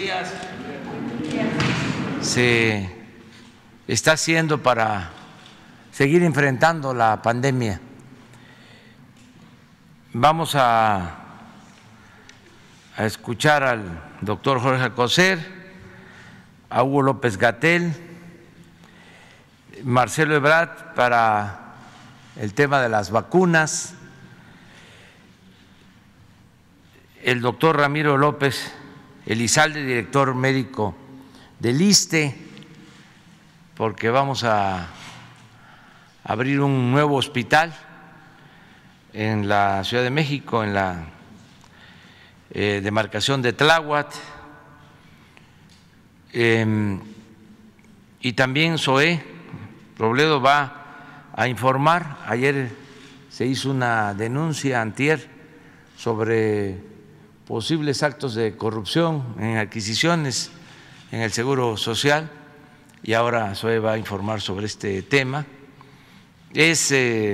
se está haciendo para seguir enfrentando la pandemia. Vamos a escuchar al doctor Jorge Alcocer, a Hugo López-Gatell, Marcelo Ebrard para el tema de las vacunas, el doctor Ramiro López Elizalde, director médico del ISSSTE, porque vamos a abrir un nuevo hospital en la Ciudad de México, en la demarcación de Tláhuac, y también Zoé Robledo va a informar. Ayer se hizo una denuncia, antier, sobre posibles actos de corrupción en adquisiciones en el Seguro Social, y ahora Zoé va a informar sobre este tema. Es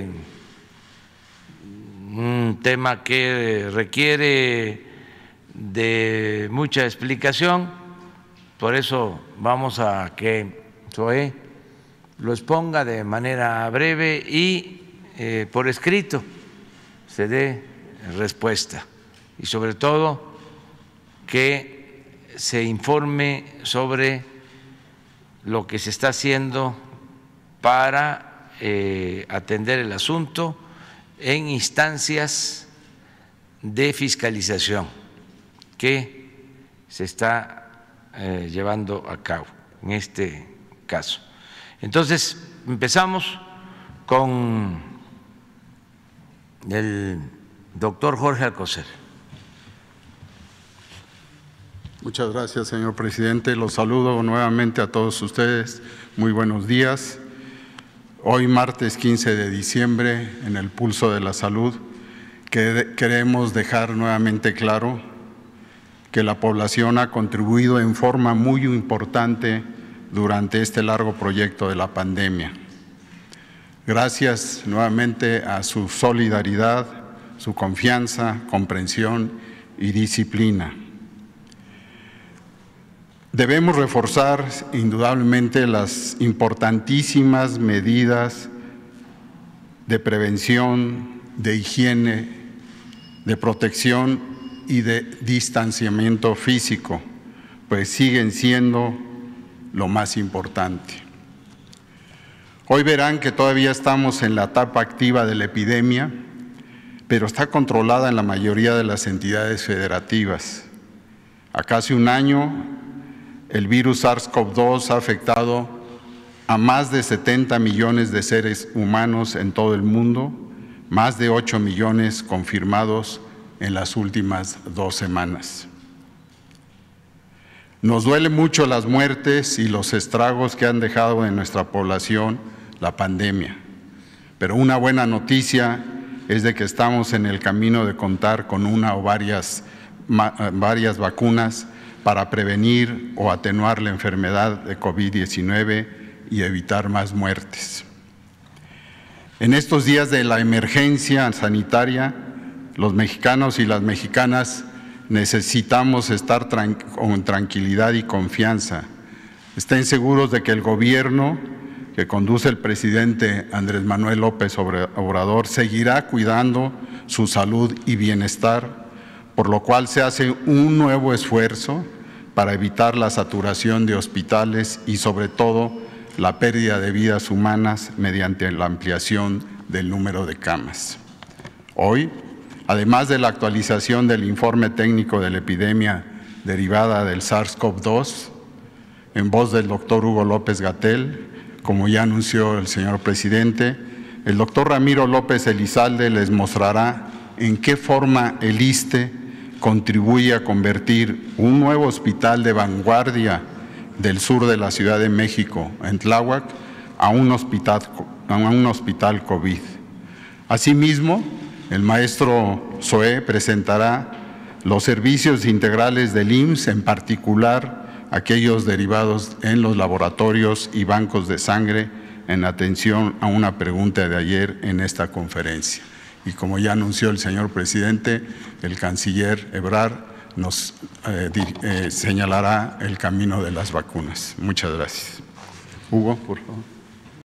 un tema que requiere de mucha explicación, por eso vamos a que Zoé lo exponga de manera breve y por escrito se dé respuesta, y sobre todo que se informe sobre lo que se está haciendo para atender el asunto en instancias de fiscalización que se está llevando a cabo en este caso. Entonces, empezamos con el doctor Jorge Alcocer. Muchas gracias, señor presidente. Los saludo nuevamente a todos ustedes. Muy buenos días. Hoy, martes 15 de diciembre, en el Pulso de la Salud, queremos dejar nuevamente claro que la población ha contribuido en forma muy importante durante este largo proyecto de la pandemia. Gracias nuevamente a su solidaridad, su confianza, comprensión y disciplina. Debemos reforzar indudablemente las importantísimas medidas de prevención, de higiene, de protección y de distanciamiento físico, pues siguen siendo lo más importante. Hoy verán que todavía estamos en la etapa activa de la epidemia, pero está controlada en la mayoría de las entidades federativas. A casi un año, el virus SARS-CoV-2 ha afectado a más de 70 millones de seres humanos en todo el mundo, más de 8 millones confirmados en las últimas 2 semanas. Nos duele mucho las muertes y los estragos que han dejado en nuestra población la pandemia, pero una buena noticia es de que estamos en el camino de contar con una o varias vacunas para prevenir o atenuar la enfermedad de COVID-19 y evitar más muertes. En estos días de la emergencia sanitaria, los mexicanos y las mexicanas necesitamos estar con tranquilidad y confianza. Estén seguros de que el gobierno que conduce el presidente Andrés Manuel López Obrador seguirá cuidando su salud y bienestar, por lo cual se hace un nuevo esfuerzo para evitar la saturación de hospitales y sobre todo la pérdida de vidas humanas mediante la ampliación del número de camas. Hoy, además de la actualización del informe técnico de la epidemia derivada del SARS-CoV-2, en voz del doctor Hugo López-Gatell, como ya anunció el señor presidente, el doctor Ramiro López Elizalde les mostrará en qué forma el ISSSTE contribuye a convertir un nuevo hospital de vanguardia del sur de la Ciudad de México, en Tláhuac, a un hospital COVID. Asimismo, el maestro Zoé presentará los servicios integrales del IMSS, en particular aquellos derivados en los laboratorios y bancos de sangre, en atención a una pregunta de ayer en esta conferencia. Y como ya anunció el señor presidente, el canciller Ebrard nos señalará el camino de las vacunas. Muchas gracias. Hugo, por favor.